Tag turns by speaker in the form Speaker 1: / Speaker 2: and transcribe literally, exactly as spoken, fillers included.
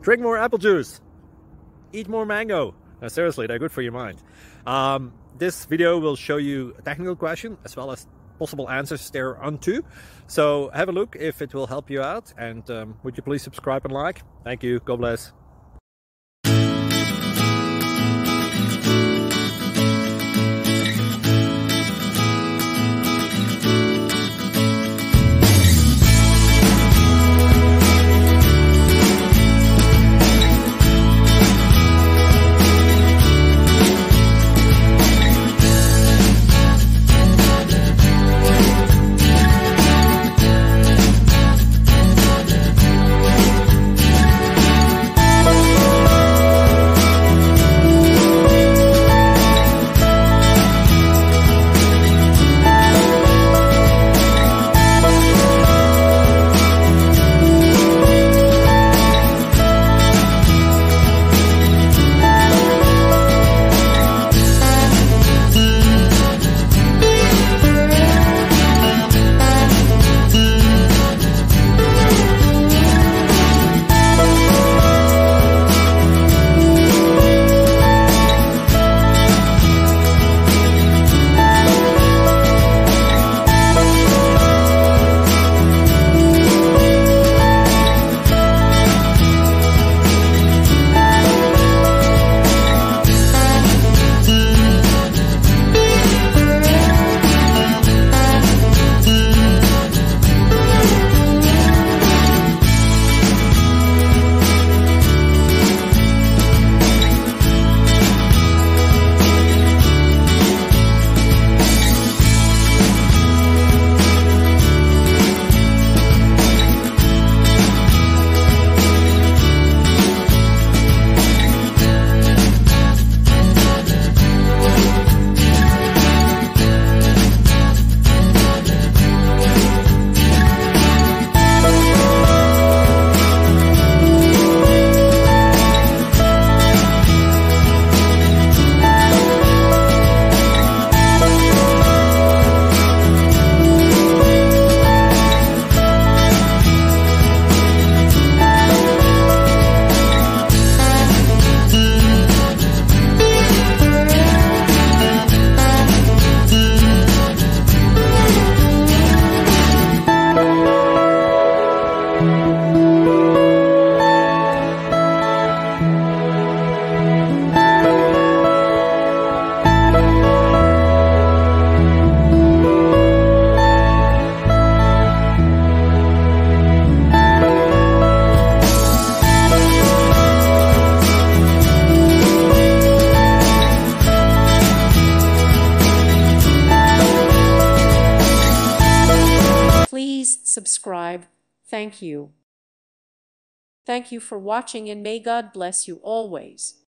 Speaker 1: Drink more apple juice. Eat more mango. No, seriously, they're good for your mind. Um, this video will show you a technical question as well as possible answers thereunto. So have a look if it will help you out, and um, would you please subscribe and like? Thank you. God bless.
Speaker 2: Please subscribe. Thank you. Thank you for watching, and may God bless you always.